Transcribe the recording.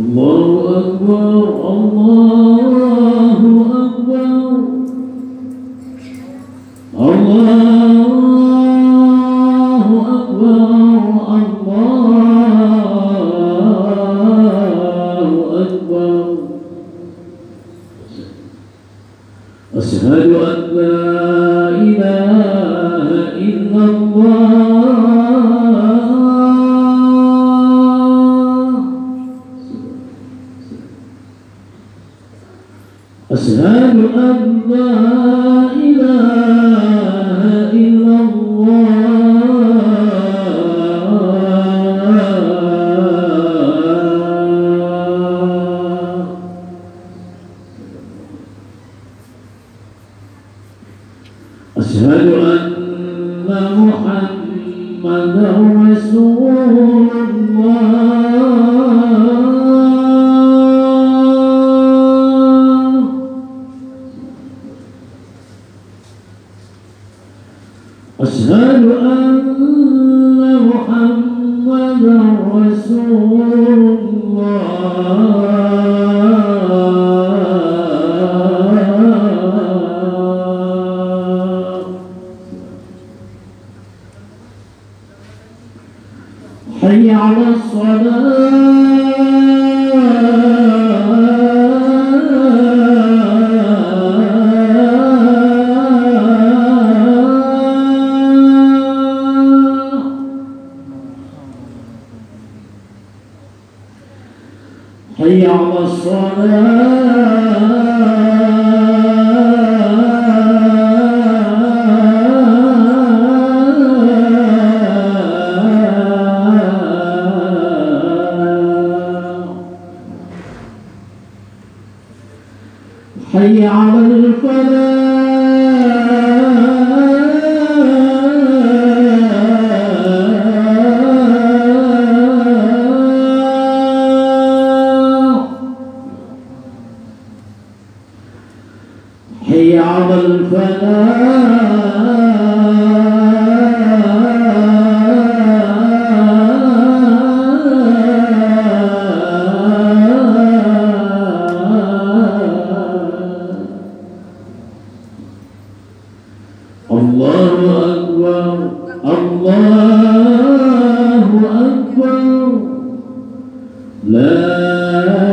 الله أكبر الله أكبر الله أكبر الله أكبر. أشهد أن لا إله إلا الله. أشهد أن لا إله إلا الله. أشهد أن محمدا رسول الله. أشهد أن محمدا رسول الله. حي على حي على حي على حي على الله أكبر الله أكبر. لا